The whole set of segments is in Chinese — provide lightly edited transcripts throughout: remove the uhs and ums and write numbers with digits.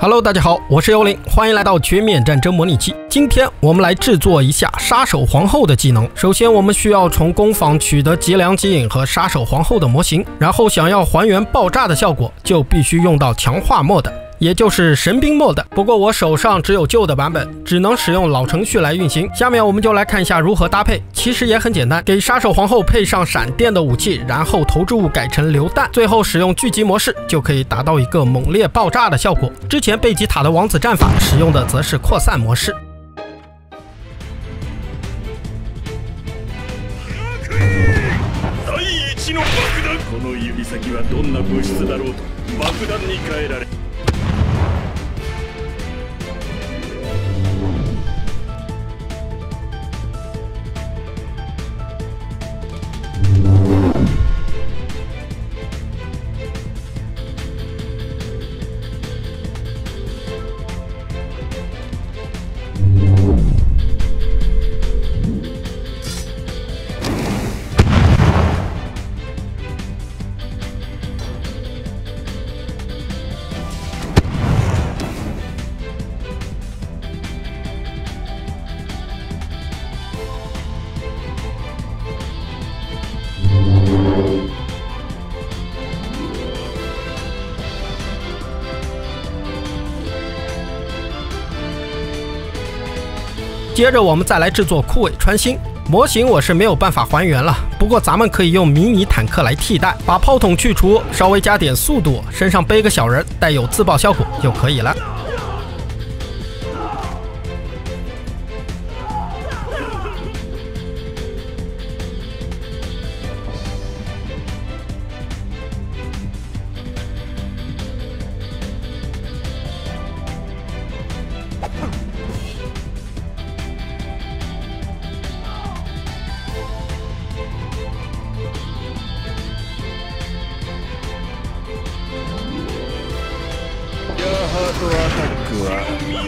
Hello， 大家好，我是幽灵，欢迎来到全面战争模拟器。今天我们来制作一下杀手皇后的技能。首先，我们需要从工坊取得脊梁基影和杀手皇后的模型，然后想要还原爆炸的效果，就必须用到强化 mod。 也就是神兵 mod， 不过我手上只有旧的版本，只能使用老程序来运行。下面我们就来看一下如何搭配，其实也很简单，给杀手皇后配上闪电的武器，然后投掷物改成榴弹，最后使用聚集模式，就可以达到一个猛烈爆炸的效果。之前贝吉塔的王子战法使用的则是扩散模式。 接着我们再来制作枯尾穿心模型，我是没有办法还原了，不过咱们可以用迷你坦克来替代，把炮筒去除，稍微加点速度，身上背个小人，带有自爆效果就可以了。 ハートアタックは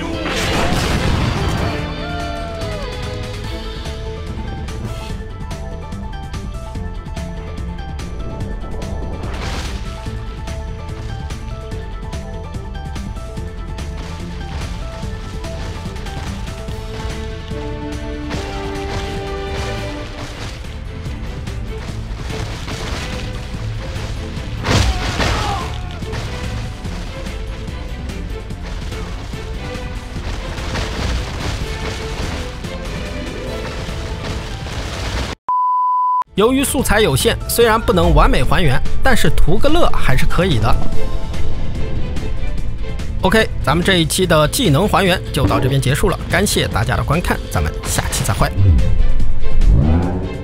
由于素材有限，虽然不能完美还原，但是图个乐还是可以的。OK， 咱们这一期的技能还原就到这边结束了，感谢大家的观看，咱们下期再会。